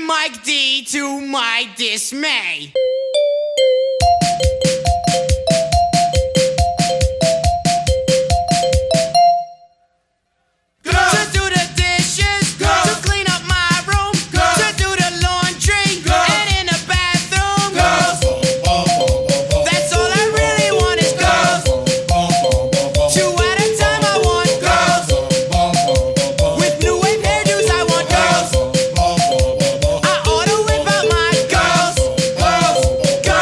Mike D to my dismay. To do the dishes, to clean up my room, to do the laundry, and in the bathroom. That's all I really want is girls. 2 at a time I want girls. With new wave hairdos I want girls. I ought to whip out my girls.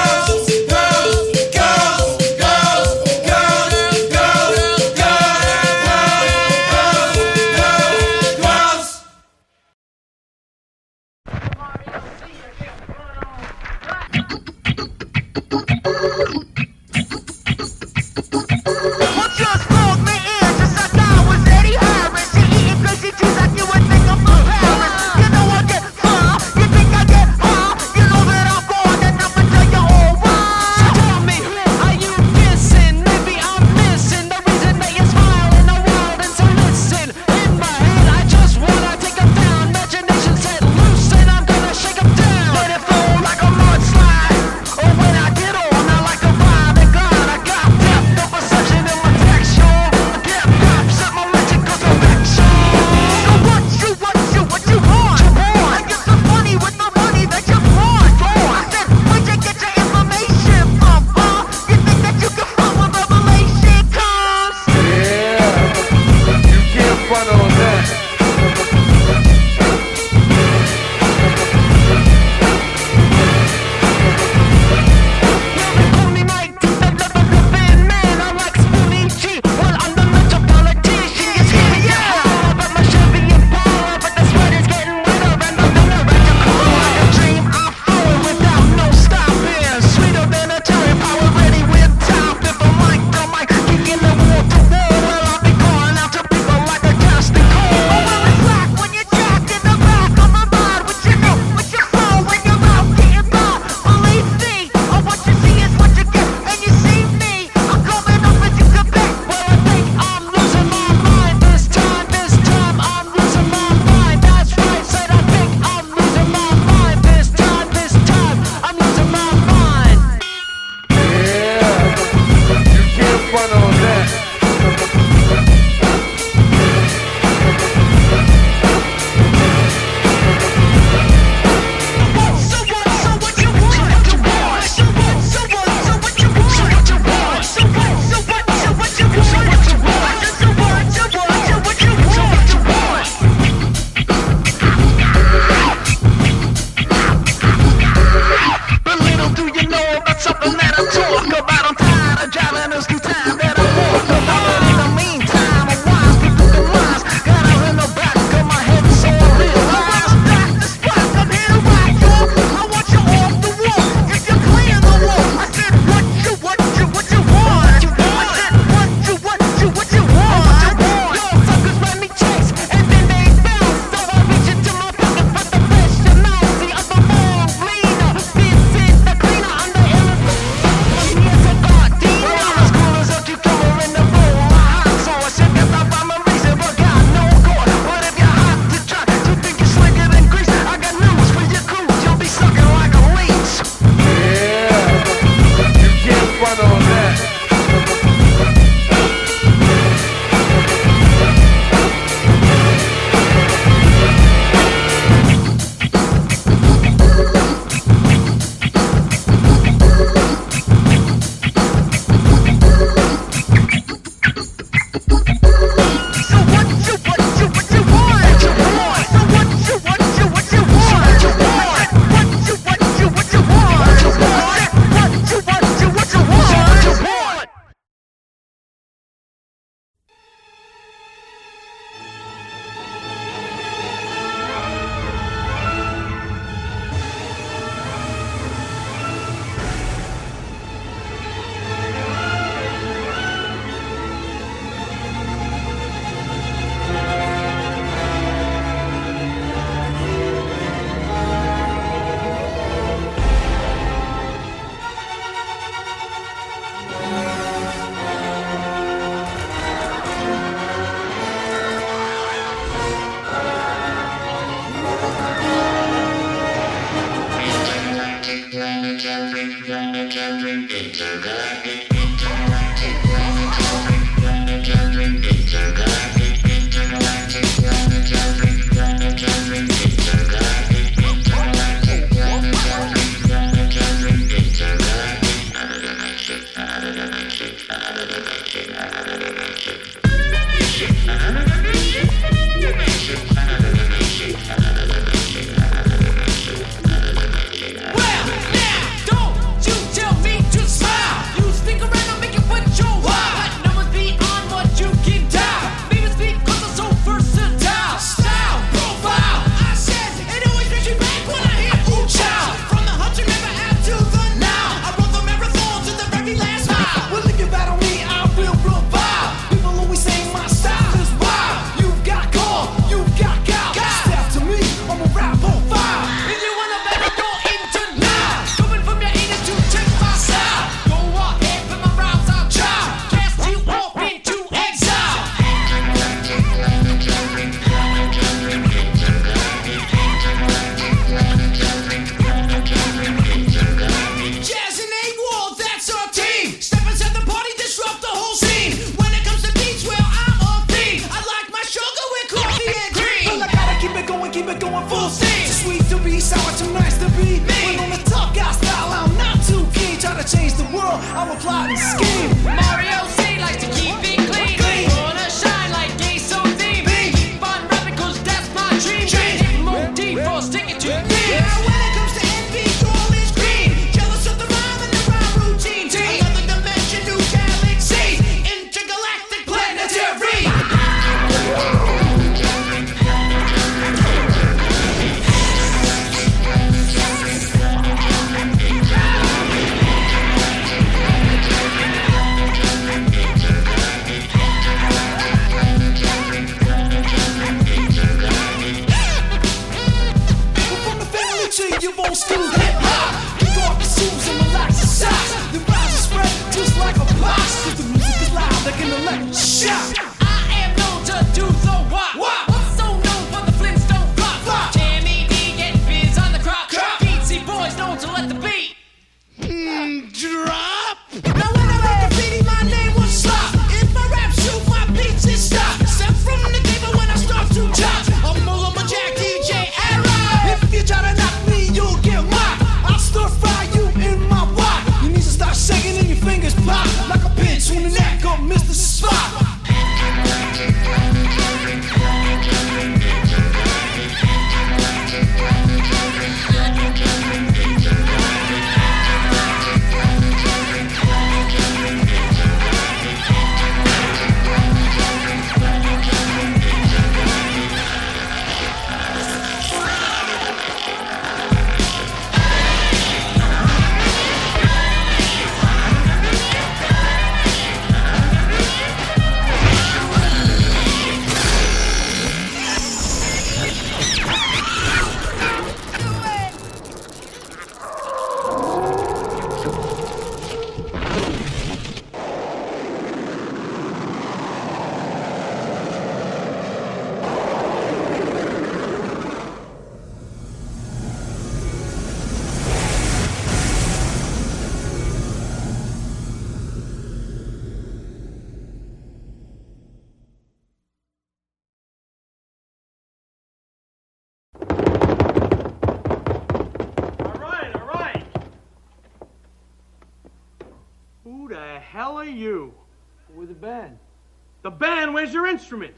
hell are you? We're the band. The band? Where's your instruments?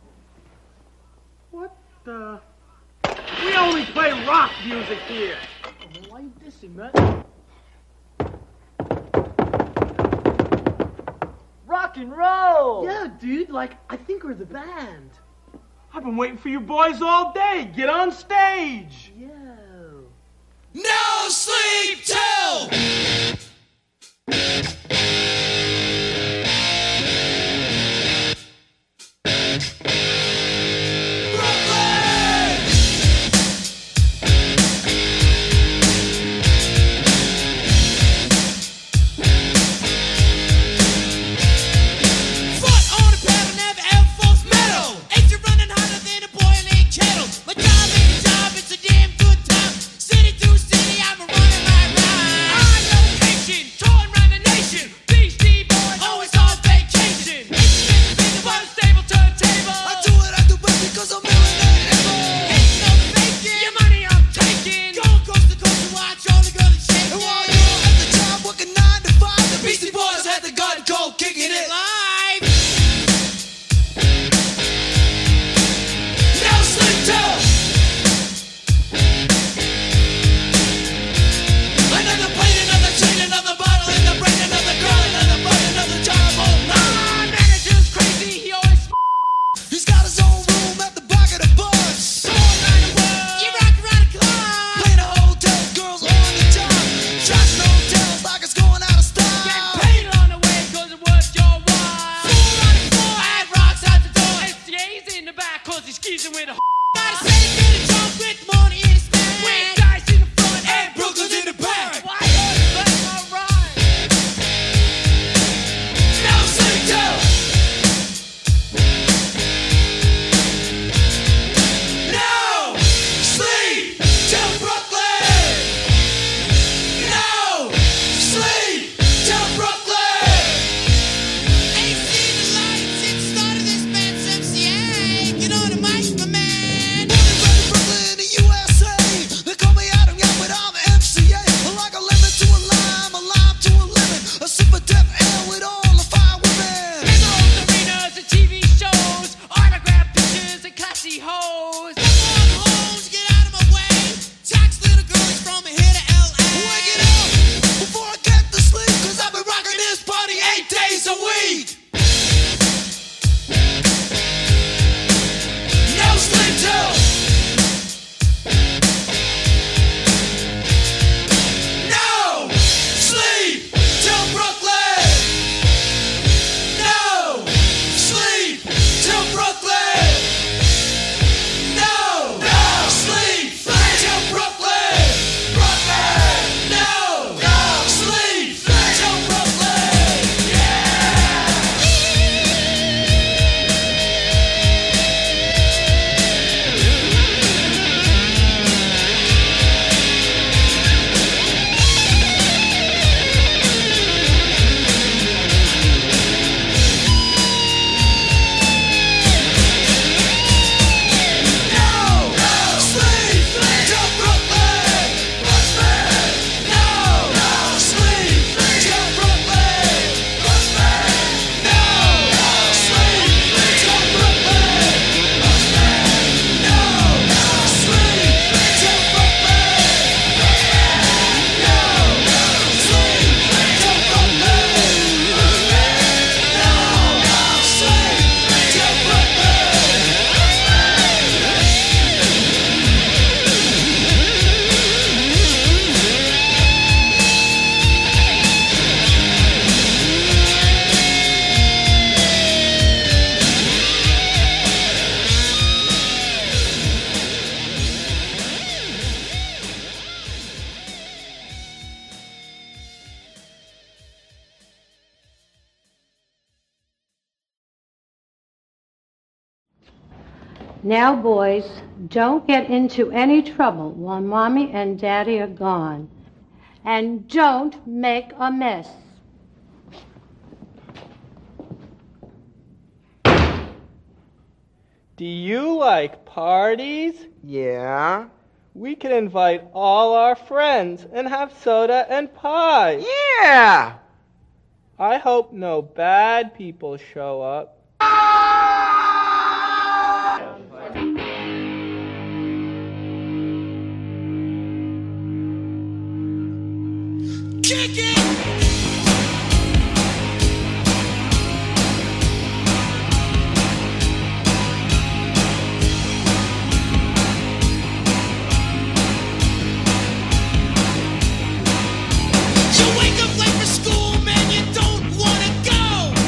What the? We only play rock music here. Oh, man, why you dissing, man? Rock and roll! Yeah, dude, like, I think we're the band. I've been waiting for you boys all day. Get on stage. Yo. No sleep till City to city, I'm running my ride. On location, touring around the nation. got a steady bit of trunk with money in his bag. With guys in the front and Brooklyn's in the back. Why don't you let my rhyme? No sleep till. No sleep till Brooklyn. No sleep till Brooklyn. Ain't seen the light since the start of this band's MCA. Get on the mic, my man. Born and bred in Brooklyn, the USA. They call me Adam Young, but I'm the MCA. Like a lemon to a lime to a lemon. A super deaf ale with all the fine women. In the old arenas and TV shows, autograph pictures and classy hoes. Come on, hoes, get out of my way. Tax little girls from here to LA. Wake it up before I get to sleep, 'cause I've been rocking this party 8 days a week. No sleep till. No sleep till Brooklyn. No sleep till Brooklyn. No sleep till Brooklyn. No sleep till Brooklyn. Now, boys, don't get into any trouble while Mommy and Daddy are gone. And don't make a mess. Do you like parties? Yeah. We can invite all our friends and have soda and pie. Yeah. I hope no bad people show up. Kick it! You wake up late for school, man, you don't wanna go.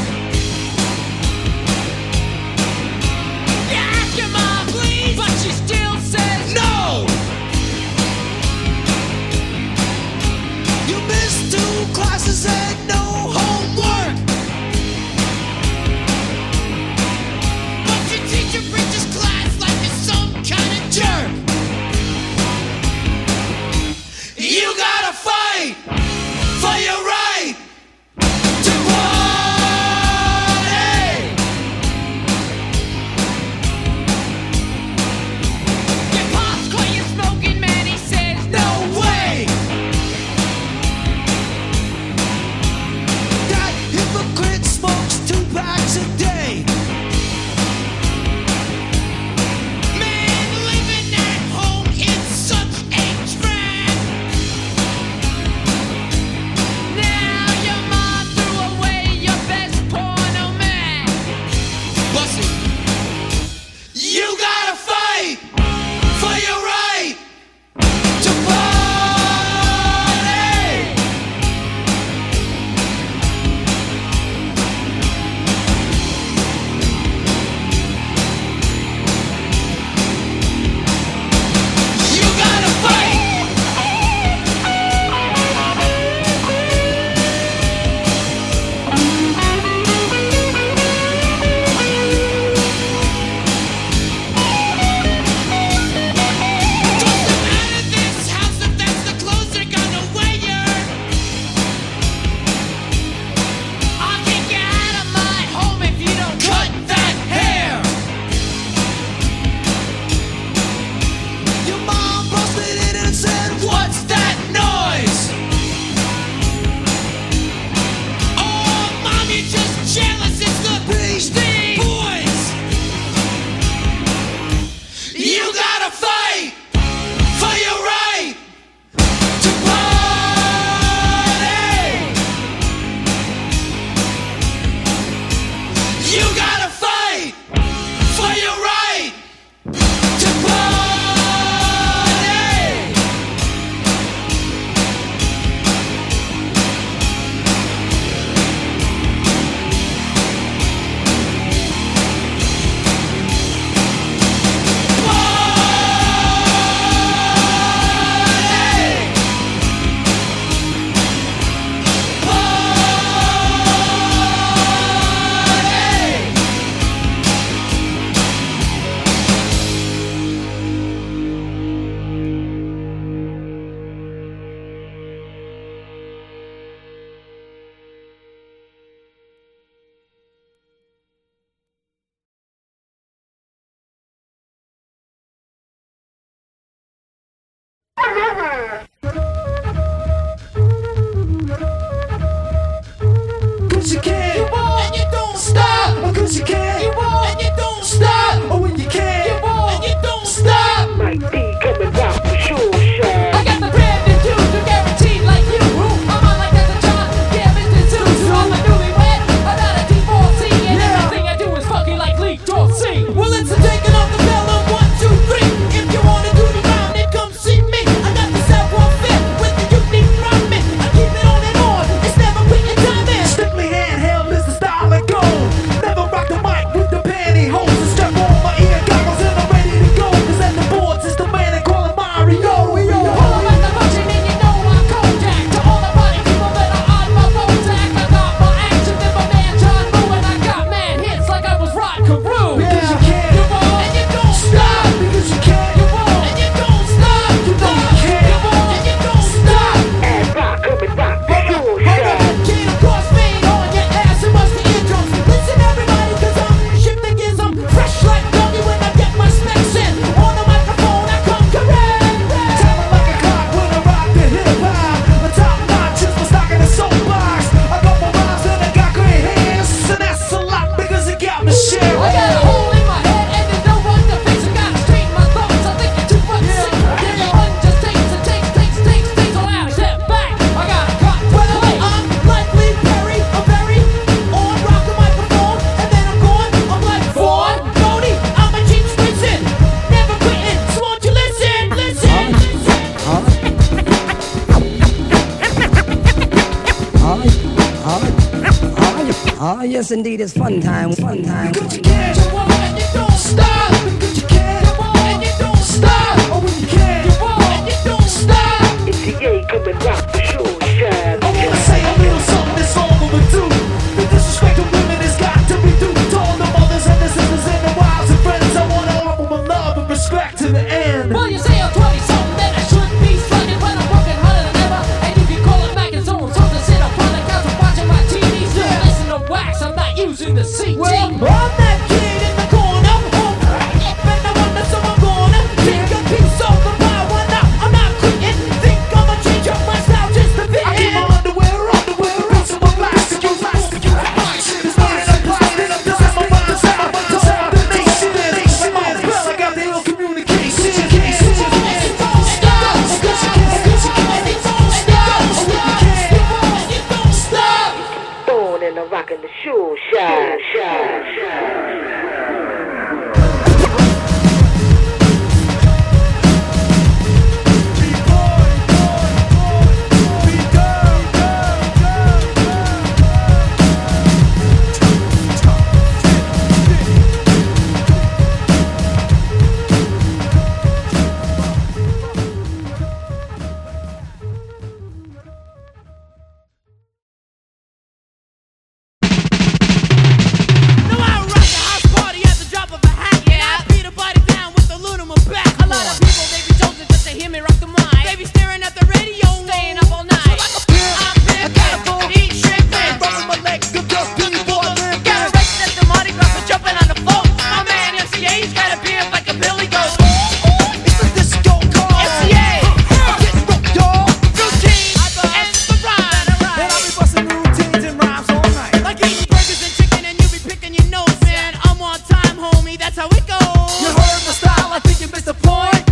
You ask your mom, please, but she still says no. You missed 2 classes gotta fight for your right to party. You gotta fight for your right to party. Cause you can, and you don't stop. Cause you can, and you don't stop. Oh, when you can, and you don't stop. Mike D coming out for sure, shine. I got the brand new dudes who guaranteed like you. I'm on like that's a job, yeah, Mr. Zeus. I'm a newlywed, I'm not a divorcee, and everything I do is fucking like Lee Dorsey. Well, it's a taking off the bell on 1, 2, 3. If you wanna do the round, then come see me. I got the savoir-faire with the unique rhyming. I keep it on and on, it's never putting time in. Strictly handheld is the style I go. Never rock the mic with the pantyhose. And strap on my ear goggles and I'm ready to go. Cause at the boards it's the man they call him Mario. Pull up at the function and you know I'm Kodak. To all the party people that are on my Bojack, I got more action than my man John Woo, and I got mad hits like I was Rod Carew. Because you can, You won't, and you don't stop. Because you can, you won't, and you don't stop. You know you can, and you don't stop. And rock coming out for sure, Hold shine. up, can't crossfade on your ass and bust the eardrums. Listen everybody, cause I'm shifting gears. I'm fresh like Dougie when I get my specs in. On the microphone I come correct. Time like a clock when I rock the hip hop. The top notch is my stock in the soapbox. I got my rhymes and I got great hands. And that's a lot because it got me sharing. I got a hole in my head and there's no one to fix it. Gotta straighten my thoughts, I think you're too much sick. Then the one just takes and takes. So I step back, I gotta cut to Well, play. I'm like Lee Perry, I'm very on, rock the microphone, and then I'm gone. I'm like Vaughn, Cody, I'm a cheap Swinson, never quitting, so won't you listen, listen. Ah, yes, indeed, it's fun time, fun time. Cause you can, and you don't stop. Cause you can, and you don't stop. Oh, when you can, and you don't stop. It's the A coming out for sure, shine. I wanna say a little something that's all overdue. The disrespect to women has got to be due to all the mothers and the sisters and the wives and friends. I wanna offer my love and respect to the end. Well, you say I'm 20-something, then I should be slugging, but I'm working harder than ever. And if you call it back and so to sit up on the couch and watching my TV, still listen to wax, I'm not using the CD. Well, I'm that kid in the corner, and I wonder so I'm gonna take a piece of the pie. Why not? I'm not quitting. Think I'ma change up my style just to fit in. I keep my underwear, piece of my plastic, use plastic. It's mine and I'm plastic. I'm done my mind, to sound the nation. I'm on the bell, I got the ill communication. Don't stop, cause you can, and you don't stop. And you don't stop. Throwing and I'm rocking the sure, shine, shine, shine. That's how it goes. You heard my style, I think you missed the point.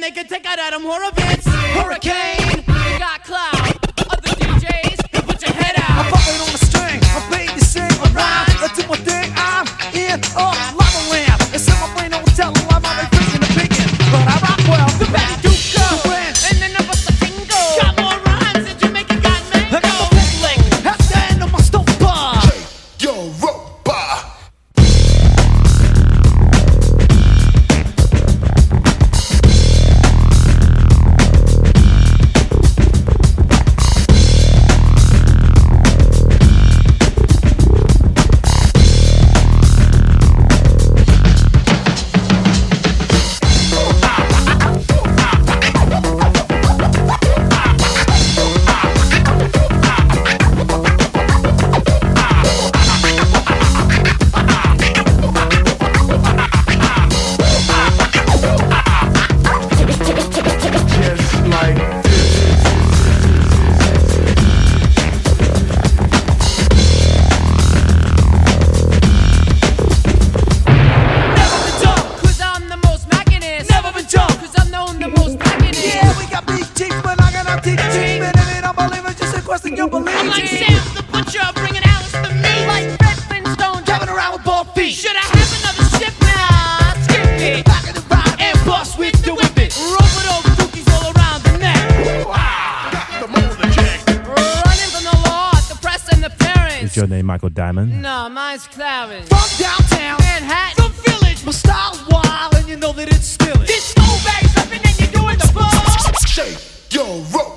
they can take out Adam Horovitz. Hurricane, you got cloud. Other DJs, you put your head out. I'm fucking on a string, I'm paid to sing a rhyme. I do my thing, I'm in a lava lamp. It's in my brain, don't tell them I'm already freaking the picking. But I rock well, the Betty Duke go. And then I bust the tingle. Got more rhymes than Jamaica got mango. I got the bootleg, half the end of my stove bar. Europa. I'm like Sam the Butcher, bringing Alice to me. Like Fred Flintstone, driving around with bald feet. Should I have another ship now? Skip it, back of the ride, and bust with the whip it. Rope it over, dookies all around the neck. Running from the law, the press and the parents. Is your name Michael Diamond? No, mine's Clarence. From downtown, Manhattan, the village. My style wild, and you know that it's still it. this old bag's up and then you're doing the ball. Shake Europa.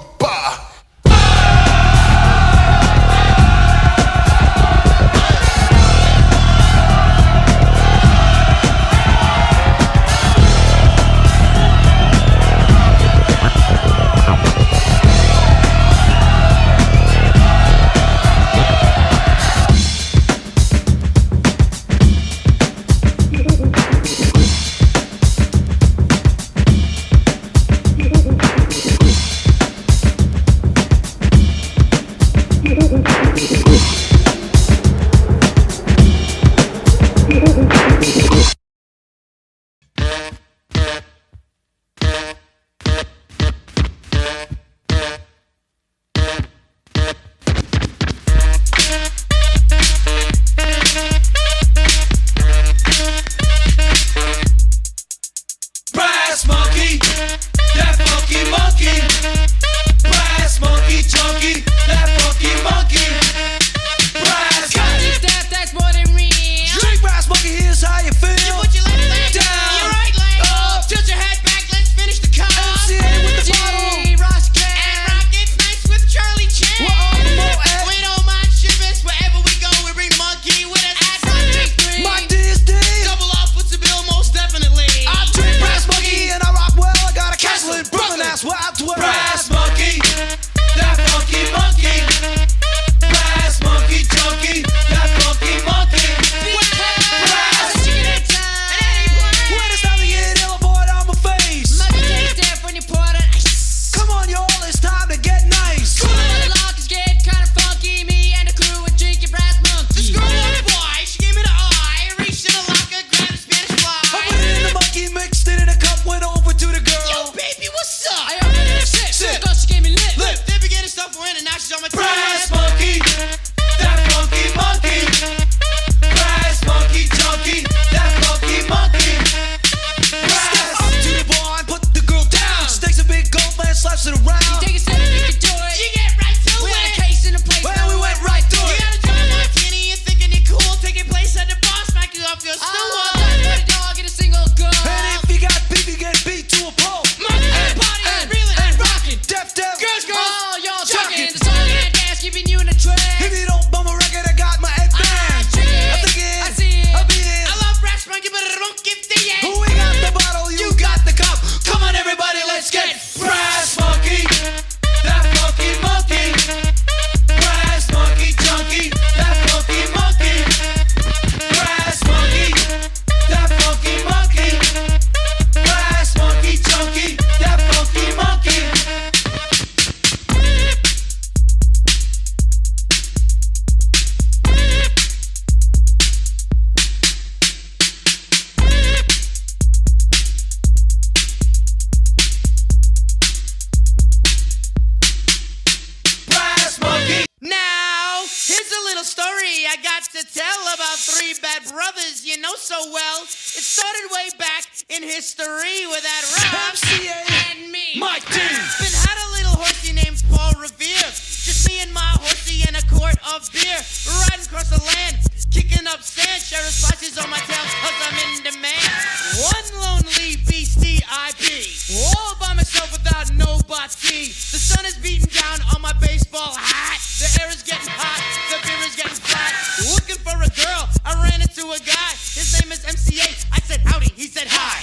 three bad brothers you know so well. It started way back in history with that Rob and me. Mike D. Been had a little horsey named Paul Revere. Just me and my horsey in a quart of beer. Riding across the land, kicking up sand. Sheriff slices on my tail cause I'm in demand. One lonely beastie I be. All by myself without nobody. The sun is beating down on my baseball hat. The air is getting hot, the beer is getting flat. Looking for a girl, I ran into a guy. His name is MCA. I said howdy, he said hi.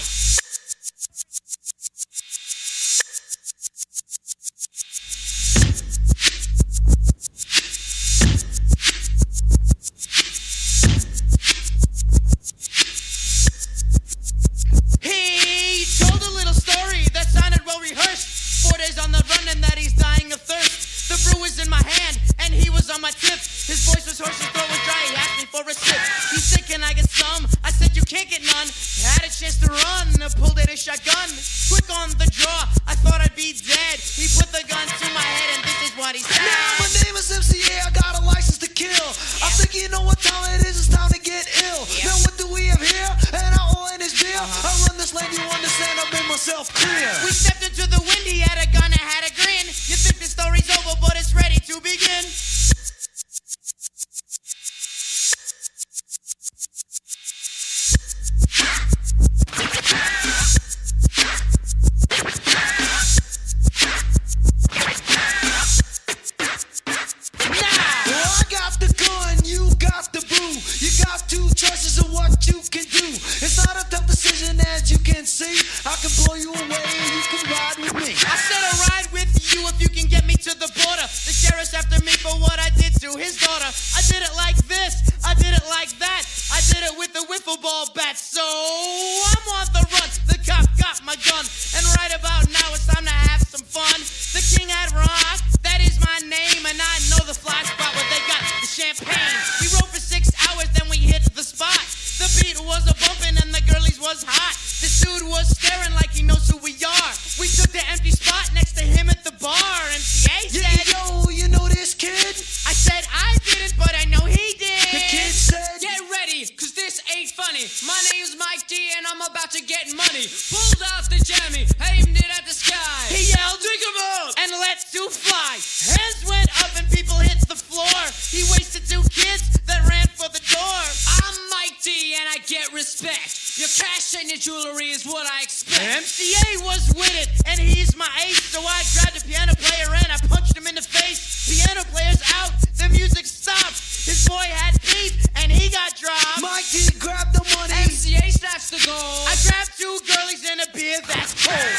He told a little story that sounded well rehearsed. 4 days on the run and that he's dying of thirst. The brew was in my hand and he was on my tip. His voice was hoarse, his throat was dry. He asked me for a sip. He said, can I get some? I said, you can't get none. Had a chance to run, pulled out a shotgun. Quick on the draw, I thought I'd be dead. He put the gun to my head and this is what he said. Now my name is MCA, I got a license to kill. I think you know what time it is, it's time to get ill. Now what do we have here? And all in his beer. I run this lane, you understand, I've made myself clear. We stepped into the wind, he had a gun and had a grin. You think the story's over, but it's ready to begin. Well, I got the gun, you got the brew. You got two choices of what you can do. It's not a tough decision as you can see. I can blow you away and you can ride with me. I said I'll ride with you if you can get me to the border. The sheriff's after me for what I did to his daughter. I did it like this, I did it like that. I did it with the wiffle ball bat. So I'm on the run, the cop got my gun. And right about now it's time to have some fun. The king had rock, that is my name. And I know the fly spot where they got the champagne. We rode for 6 hours, then we hit the spot. The beat was a bumpin' and the girlies was hot. This dude was staring like he knows who we are. We took the empty spot next to him at the bar. MCA said, yo, you know this kid? I said I didn't, but I know he did. The kid said, Get ready, cause this ain't funny. My name's Mike D and I'm about to get money. Pulled out the jammy, aimed it at the sky. He yelled, "Drink 'em up!" and let two fly. Hands went up and people hit the floor. He wasted 2 kids that ran for the door. I'm Mike D and I get respect. Your cash and your jewelry is what I expect. MCA was with it, and he's my ace. So I grabbed a piano player and I punched him in the face. Piano player's out, the music stopped. His boy had beef and he got dropped. Mike D grabbed the money. MCA snaps the gold. I grabbed 2 girlies and a beer that's cold.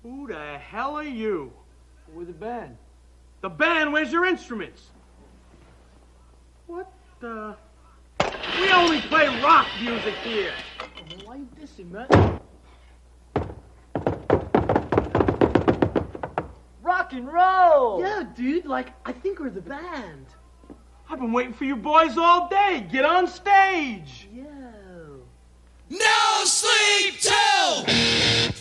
Who the hell are you? We're the band. The band? Where's your instruments? What the... We only play rock music here. Oh, why you dissing, man? Rock and roll! Yeah, dude, like, I think we're the band. I've been waiting for you boys all day. Get on stage. Yeah. No sleep till